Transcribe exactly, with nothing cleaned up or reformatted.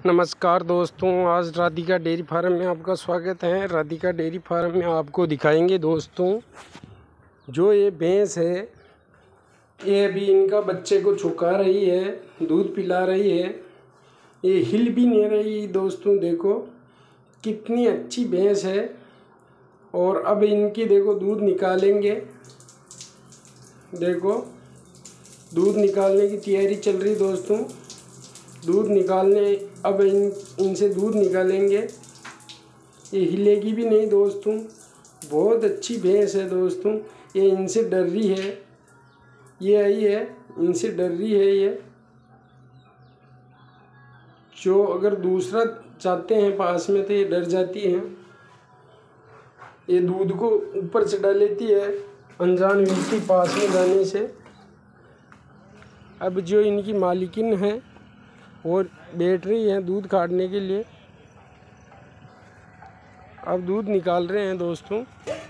नमस्कार दोस्तों, आज राधिका डेयरी फार्म में आपका स्वागत है। राधिका डेयरी फार्म में आपको दिखाएंगे दोस्तों, जो ये भैंस है ये अभी इनका बच्चे को छुका रही है, दूध पिला रही है। ये हिल भी नहीं रही दोस्तों, देखो कितनी अच्छी भैंस है। और अब इनकी देखो दूध निकालेंगे, देखो दूध निकालने की तैयारी चल रही दोस्तों। दूध निकालने अब इन इनसे दूध निकालेंगे। ये हिलेगी भी नहीं दोस्तों, बहुत अच्छी भैंस है दोस्तों। ये इनसे डर रही है, ये आई है इनसे डर रही है। ये जो अगर दूसरा चाहते हैं पास में तो ये डर जाती है। ये दूध को ऊपर चढ़ा लेती है अनजान व्यक्ति पास में जाने से। अब जो इनकी मालिकिन है और बैठ रही है दूध काटने के लिए। अब दूध निकाल रहे हैं दोस्तों।